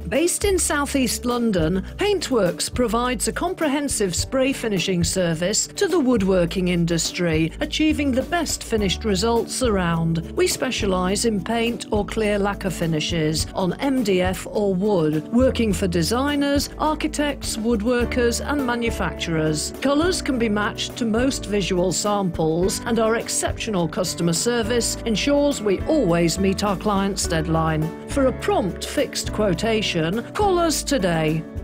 Based in southeast London, Paintworks provides a comprehensive spray finishing service to the woodworking industry, achieving the best finished results around. We specialise in paint or clear lacquer finishes on MDF or wood, working for designers, architects, woodworkers and manufacturers. Colours can be matched to most visual samples, and our exceptional customer service ensures we always meet our clients' deadline. For a prompt fixed quotation, call us today.